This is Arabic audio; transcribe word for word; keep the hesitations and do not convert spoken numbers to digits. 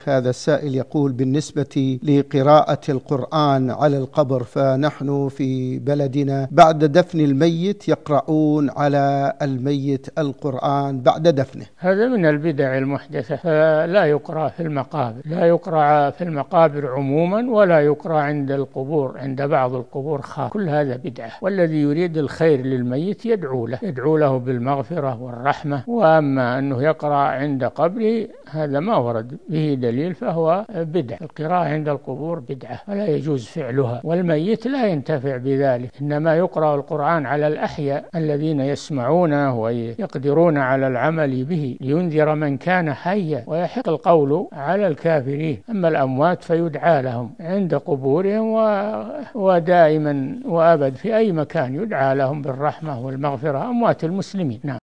هذا السائل يقول: بالنسبة لقراءة القرآن على القبر، فنحن في بلدنا بعد دفن الميت يقرؤون على الميت القرآن بعد دفنه. هذا من البدع المحدثة، فلا يقرأ في المقابر، لا يقرأ في المقابر عموما، ولا يقرأ عند القبور، عند بعض القبور خاص، كل هذا بدعة. والذي يريد الخير للميت يدعو له، يدعو له بالمغفرة والرحمة. وأما أنه يقرأ عند قبره هذا ما ورد به دليل، فهو بدعة. القراءة عند القبور بدعة ولا يجوز فعلها، والميت لا ينتفع بذلك. إنما يقرأ القرآن على الأحياء الذين يسمعونه ويقدرون على العمل به، لينذر من كان حيا ويحق القول على الكافرين. أما الأموات فيدعى لهم عند قبورهم، ودائما وأبد في أي مكان يدعى لهم بالرحمة والمغفرة، أموات المسلمين. نعم.